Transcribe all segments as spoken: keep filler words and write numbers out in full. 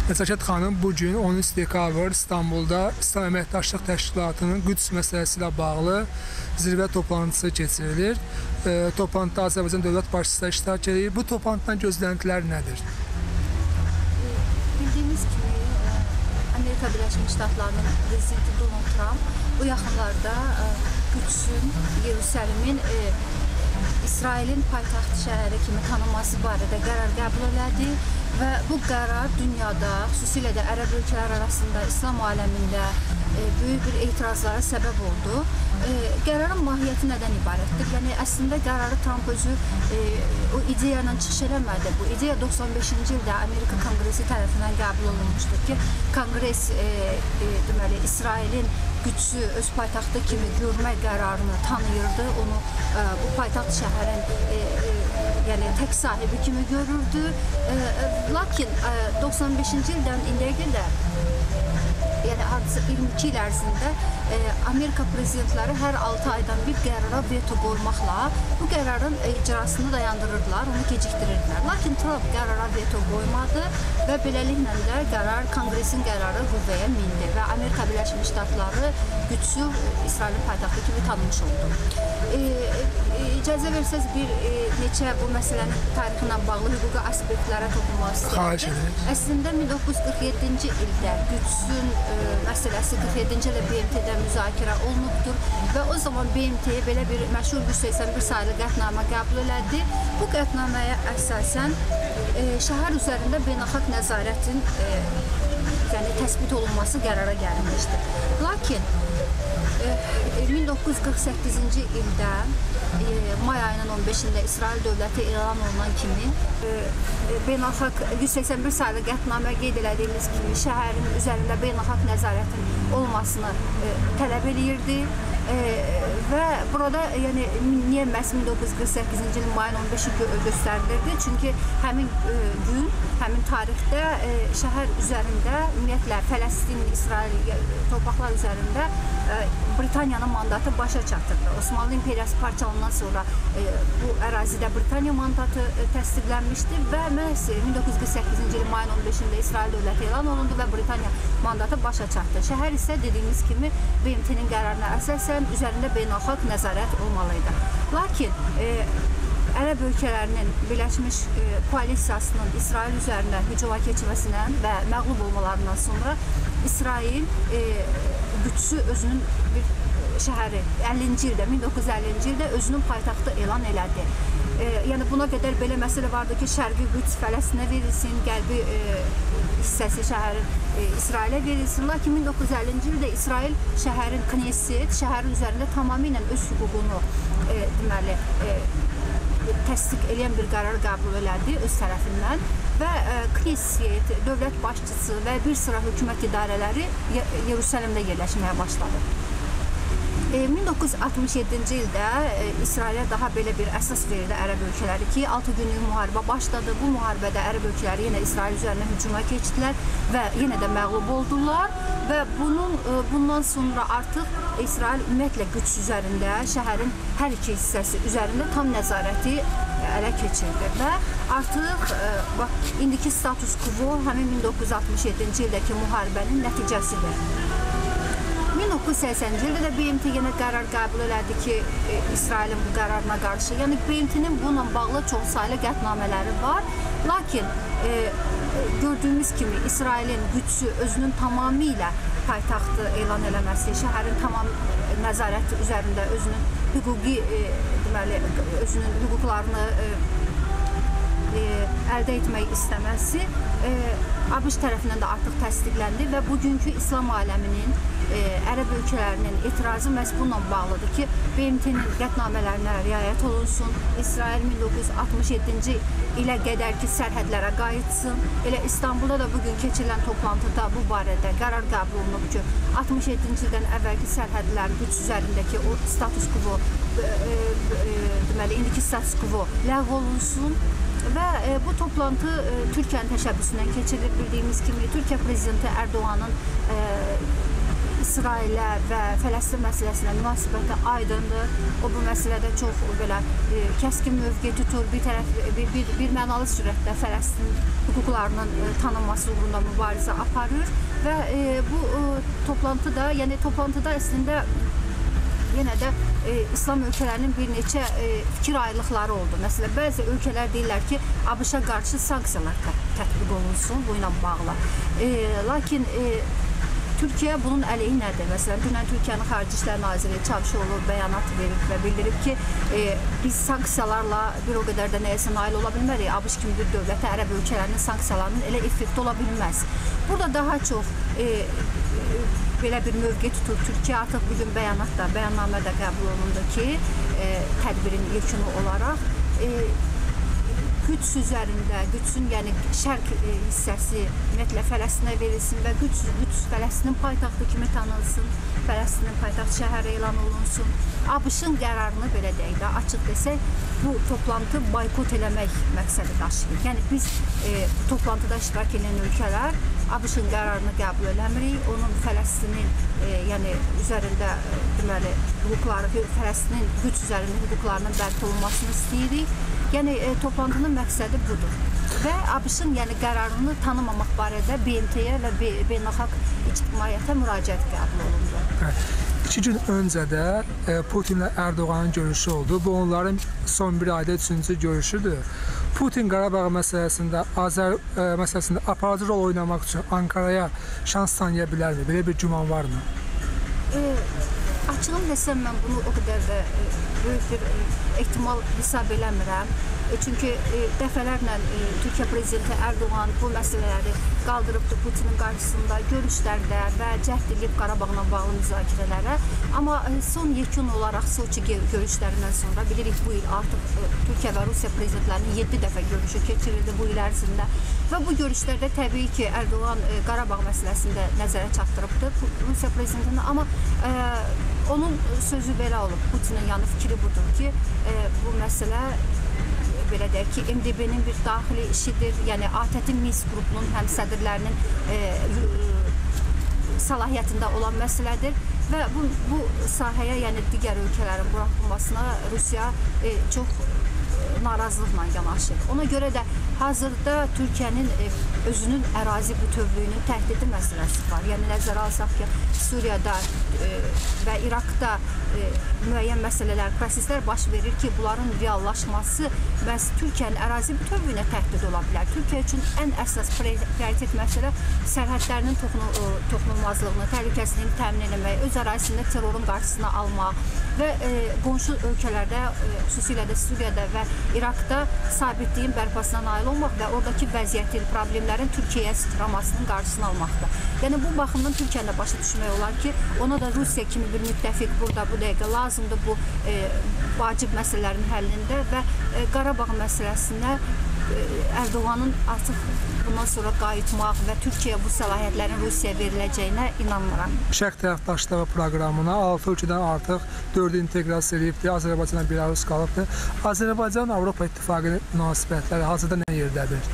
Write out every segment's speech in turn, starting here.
Nəzakət xanım bugün on üç dekabr İstanbulda İslam Əməkdaşlıq Təşkilatının Qüds məsələsi ilə bağlı zirvə toplantısı keçirilir. E, toplantıda Azərbaycan Dövlət Başçısı iştirak edir. Bu toplantıdan gözləntilər nədir? Bildiyimiz kimi Amerika Birləşmiş Ştatlarının prezidenti Donald Trump bu yaxınlarda Qüdsün, Yerusəlimin İsrailin paytaxt şəhəri kimi tanınması barədə qərar qəbul elədi və bu qərar dünyada, xüsusilə də ərəb ölkələr arasında, İslam aləmində e, böyük bir etirazlara səbəb oldu. E, qərarın mahiyyəti nədən ibarətdir? Yəni, əslində qərarı Trump özü e, o ideya ilə çıxış eləmədi. Bu ideya doxsan beşinci ildə Amerika Konqresi tərəfindən qəbul olunmuşdur ki, Konqres e, e, deməli, İsrailin Qüdsü öz paytaxtı kimi görmək qərarını tanıyırdı. Onu e, bu paytaxt şəhərin e, e, yəni tək sahibi kimi görürdü. E, e, lakin e, doxsan beşinci ildən indiyə qədər, yəni hadisə iyirmi iki il ərzində e, Amerika prezidentləri hər altı aydan bir qərara veto qoymaqla bu qərarın icrasını dayandırırdılar, onu gecikdirirdilər. Lakin Trump qərara veto qoymadı və beləliklə də qərar, Konqresin qərarı qüvvəyə mindi və Amerika Birləşmiş Ştatları Qüdsü İsrailin paytaxtı kimi tanımış oldu. E, e, icazə versəz bir e, neçə bu məsələnin tarixi ilə bağlı hüquqi aspektlərə toxunmaq istəyirəm. Əslində min doqquz yüz qırx yeddinci ildə Qüdsün e, məsələsi qırx yeddinci ildə B M T-də müzakirə olunubdur və o zaman B M T belə bir məşhur yüz səksən bir sayılı qətnamə qəbul elədi. Bu qətnaməyə əsasən e, şəhər üzərində beynəlxalq nəzarətin e, yəni təsbit olunması qərara gəlinmişdir. Lakin e, min doqquz yüz qırx səkkizinci ildə e, may ayının on beşində İsrail dövləti elan olunan kimi e, beynəlxalq yüz səksən bir sayılı qətnamə qeyd elədiyimiz kimi şəhərin üzərində beynəlxalq nəzarətin olmasını e, tələb eləyirdi. E, və burada yəni niyə məhz min doqquz yüz qırx səkkizinci ilin mayın on beşi göstərilirdi? Çünki həmin e, gün, həmin tarixdə e, şəhər üzərində ümumiyyətlə Fələstin, İsrail torpaqlar üzərində e, Britaniyanın mandatı başa çatırdı. Osmanlı İmperiyası parçalandan sonra e, bu ərazidə Britaniya mandatı e, təsdiqlənmişdi və məhz min doqquz yüz qırx səkkizinci ilin mayın on beşində İsrail dövləti elan olundu və Britaniya mandatı başa çatdı. Şəhər isə dediyimiz kimi B M T-nin qərarına əsasən üzərində beynəlxalq nəzarət olmalıydı. Lakin e, ərəb ölkələrinin Birləşmiş e, koalisiyasının İsrail üzərinə hücuma keçməsindən və məğlub olmalarından sonra İsrail e, Qüdsü özünün bir şəhəri əllinci ildə, min doqquz yüz əllinci ildə özünün paytaxtı elan elədi. E, yəni buna qədər belə məsələ vardı ki, Şərqi Qüds Fələstinə verilsin, qərbi e, hissəsi şəhərin e, İsrailə verilsin. Lakin min doqquz yüz əllinci ildə İsrail şəhərin Knesset, şəhərin üzərində tamamilə öz hüququnu e, deməli, e, təsdiq edən bir qərar qəbul elədi öz tərəfindən və e, Knesset, dövlət başçısı və bir sıra hökumət idarələri Yerusəlimdə yerləşməyə başladı. min doqquz yüz altmış yeddinci ildə e, İsrailə daha belə bir əsas verildi ərəb ölkələri ki, altı günlük müharibə başladı. Bu müharibədə ərəb ölkələri yenə İsrail üzərinə hücuma keçdilər və yenə də məğlub oldular və bunun e, bundan sonra artıq İsrail ümumiyyətlə Qüds üzərində, şəhərin hər iki hissəsi üzərində tam nəzarəti ələ keçirdi və artıq e, bax, indiki status quo həmin min doqquz yüz altmış yeddinci ildəki müharibənin nəticəsidir. min doqquz yüz səksəninci ildə də B M T yenə qərar qəbul elədi ki, e, İsrailin bu qərarına qarşı. Yəni B M T-nin bununla bağlı çox saylı qətnamələri var. Lakin e, gördüyümüz kimi İsrailin Qüdsü özünün tamamilə paytaxtı elan eləməsi, şəhərin tamam nəzarəti üzərində özünün hüquqi e, deməli, özünün hüquqlarını e, e, əldə etmək istəməsi e, ABŞ tərəfindən də artıq təsdiqləndi və bugünkü İslam aləminin e, ərəb ölkələrinin etirazı məhz bununla bağlıdır ki, B M T-nin qətnamələrinə riayət olunsun, İsrail min doqquz yüz altmış yeddinci ilə qədərki sərhədlərə qayıtsın. Elə İstanbulda da bugün keçirilən toplantıda bu barədə qərar qəbul olunub ki, altmış yeddinci ildən əvvəlki sərhədlər Qüds üzərindəki o status quo, e, e, deməli, indiki status quo ləğv olunsun. Və e, bu toplantı e, Türkiyənin təşəbbüsündən keçirilir. Bildiyimiz kimi Türkiyə prezidenti Ərdoğanın e, İsrailə və Fələstin məsələsinə münasibəti aydındır. O bu məsələdə çox belə e, kəskin mövqe tutur. Bir tərəf bir, bir, bir mənalı sürətdə Fələstin hüquqlarının e, tanınması uğrunda mübarizə aparır və e, bu e, toplantı da, yəni toplantıda əslində yenə də e, İslam ölkələrinin bir neçə e, fikir ayrılıqları oldu. Məsələn, bəzi ölkələr deyirlər ki, ABŞ-a qarşı sanksiyalar tətbiq olunsun bu ilə bağlı. E, lakin e, Türkiyə bunun əleyhi nədir? Məsələn, dünən Türkiyənin Xarici İşlər Naziri Çavuşoğlu bəyanat verib və bildirib ki, e, biz sanksiyalarla bir o qədər də nəyəsə nail ola bilmərik. ABŞ kimi bir dövlətə ərəb ölkələrinin sanksiyalarının elə effekti ola bilməz. Burada daha çox e, e, belə bir mövqe tutur. Türkiyə artıq bugün bəyanatda, bəyannamədə qəbul olundu ki, e, tədbirin yekunu olaraq e, Qüds üzərində, Qüdsün yəni şərq e, hissəsi ümumiyyətlə Fələstinə verilsin və Qüds, Qüds Fələstinin paytaxtı kimi tanınsın, Fələstinin paytaxt şəhəri elan olunsun. ABŞ-ın qərarını belə deyək də, açıq desək, bu toplantı boykot eləmək məqsədi daşıyır. Yəni biz e, bu toplantıda iştirak edən ölkələr ABŞ-ın qərarını qəbul eləmirik, onun Fələstinin e, yəni üzərində e, deməli hüquqları, Fələstinin Qüds üzərində hüquqlarının bərpa olunmasını istəyirik. Yəni e, toplantının məqsədi budur və ABŞ-ın yəni qərarını tanımamaq barədə B M T-yə və beynəlxalq ictimaiyyətə müraciət qəbul olundu. Evet. İki gün öncə də e, Putinlə Erdoğanın görüşü oldu. Bu onların son bir ayda üçüncü görüşüdür. Putin Qarabağ məsələsində, Azər e, məsələsində aparıcı rol oynamaq üçün Ankaraya şans tanıya bilərmi? Belə bir güman varmı? E, açığını desəm, mən bunu o qədər də e, böyük bir e, ehtimal hesab eləmirəm. E, çünki e, dəfələrlə e, Türkiyə prezidenti Erdoğan bu məsələləri qaldırıbdı Putinin qarşısında görüşlərdə və cəhd edib Qarabağla bağlı müzakirələrə. Amma e, son yekun olaraq Soçi görüşlərindən sonra bilirik bu il artıq e, Türkiyə və Rusiya prezidentlərinin yeddi dəfə görüşü keçirildi bu il ərzində. Və bu görüşlərdə təbii ki, Erdoğan e, Qarabağ məsələsində nəzərə çatdırıbdı Rusiya prezidentini. Amma e, onun sözü belə olub, Putinin yanı fikri budur ki, e, bu məsələ belə deyək ki, M D B-nin bir daxili işidir. Yəni A T T Minsk qrupunun həm sədrlərinin e, e, səlahiyyətində olan məsələdir və bu, bu sahəyə, yəni digər ölkələrin buraxılmasına Rusiya e, çox narazılıqla yanaşır. Ona görə də hazırda Türkiyənin e, özünün ərazi bütövlüyünün təhdidi məsələsi var. Yəni nəzərə alsaq ki, Suriyada e, və İraqda e, müəyyən məsələlər, proseslər baş verir ki, bunların reallaşması məhz Türkiyənin ərazi bütövlüyünə təhdid ola bilər. Türkiyə üçün ən əsas prioritet məsələ sərhədlərinin toxunulmazlığını, təhlükəsizliyini təmin etmək, öz ərazisində terrorun qarşısını almaq və e, qonşu ölkələrdə, e, xüsusilə də Suriyada və İraqda sabitliyin bərpasına nail olmaq və oradakı vəziyyətin, problemlərin Türkiyəyə sıçramasının qarşısını almaqdır. Yəni bu baxımdan Türkiyənin başa düşmək olar ki, ona da Rusiya kimi bir müttəfiq burada bu dəqiqə lazımdır bu e, vacib məsələlərin həllində və e, Qarabağ məsələsinə e, Erdoğanın artıq bundan sonra qayıtmaq və Türkiyəyə bu səlahiyyətlərin Rusiyaya veriləcəyinə inanmıram. Şərq tərəfdaşlığı proqramına altı ölkədən artıq dördü inteqrasiya edibdir. Azərbaycanla Belarus qalıbdır. Azərbaycan Avropa İttifaqı münasibətləri hazırda nə yerdədir?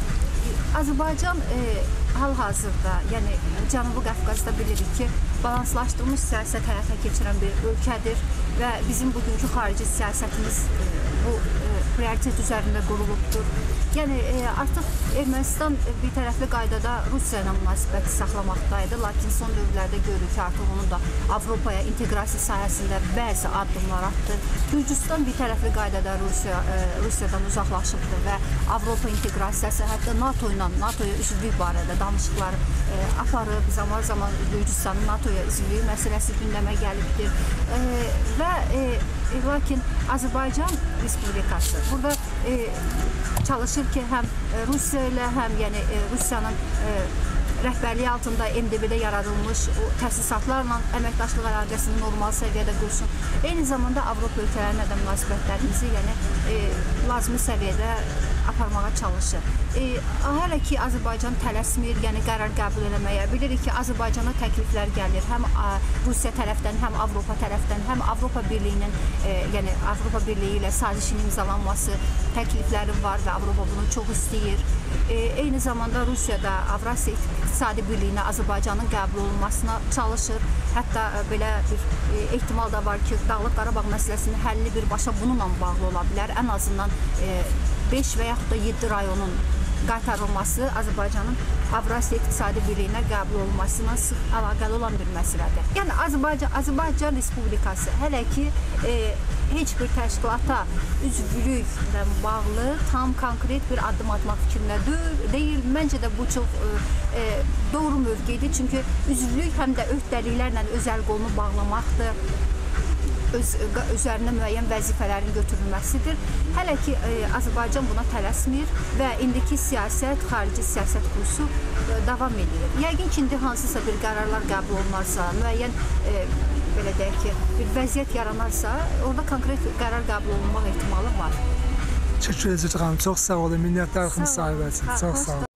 Azərbaycan e, hal-hazırda, yəni Cənubi Qafqazda bilirik ki, balanslaşdırılmış siyasət həyata keçirən bir ölkədir və bizim bugünkü xarici siyasətimiz e, bu e, prioritet üzərində qurulubdur. Yəni e, artıq Ermənistan bir tərəfli qaydada Rusiya ilə münasibəti saxlamaqdaydı, lakin son dövrlərdə görürük ki, artıq onun da Avropaya inteqrasiya sahəsində bəzi addımlar atdı. Gürcüstan bir tərəfli qaydada Rusiya, e, Rusiyadan uzaqlaşıbdır və Avropa inteqrasiyası, hətta NATO ilə, NATOya üzvlük barədə danışıqlar e, aparıb, zaman-zaman Gürcüstanın NATOya üzvlüyü məsələsi gündəmə gəlibdir. E, və e, lakin Azərbaycan Respublikası burada e, çalışır ki, həm Rusiya ilə, həm yəni e, Rusiyanın e, rəhbərliyi altında M D B-də yaradılmış o təsisatlarla əməkdaşlıq əlaqəsini normal səviyyədə qursun. Eyni zamanda Avropa ölkələrlə də münasibətlərimizi yəni e, lazımi səviyyədə aparmağa çalışır. E, hələ ki Azərbaycan tələsmir, yəni qərar qəbul eləməyə. Bilirik ki, Azərbaycana təkliflər gəlir, həm a, Rusiya tərəfdən, həm Avropa tərəfdən, həm Avropa Birliyinin, e, yəni Avropa Birliyi ilə sazişin imzalanması təklifləri var və Avropa bunu çox istəyir. E, eyni zamanda Rusiyada Avrasiya İqtisadi Birliyinə Azərbaycanın qəbul olunmasına çalışır. Hətta belə bir ehtimal da var ki, Dağlıq Qarabağ məsələsinin həlli birbaşa bununla bağlı ola bilər. Ən azından beş və yaxud da yeddi rayonun qaytarılması Azərbaycanın Avrasiya İqtisadi Birliyinə qəbul olunmasına sıx əlaqəli olan bir məsələdir. Yəni Azərbaycan, Azərbaycan Respublikası hələ ki e, heç bir təşkilata üzvlüklə bağlı tam konkret bir addım atmaq fikrində deyil. Məncə də bu çox e, doğru mövqedir. Çünki üzvlük həm də öhdəliklərlə öz əl qolunu bağlamaqdır. Öz, üzərinə müəyyən vəzifələrin götürülməsidir. Hələ ki e, Azərbaycan buna tələsmir və indiki siyasət, xarici siyasət kursu e, davam edir. Yəqin ki, indi hansısa bir qərarlar qəbul olunarsa, müəyyən e, belə deyək ki, bir vəziyyət yaranarsa, orada konkret qərar qəbul olunmaq ehtimalı var. Təşəkkür edirəm. Çox sağ olun. Minnətdarıq müsahibəsi. Çox sağ olun.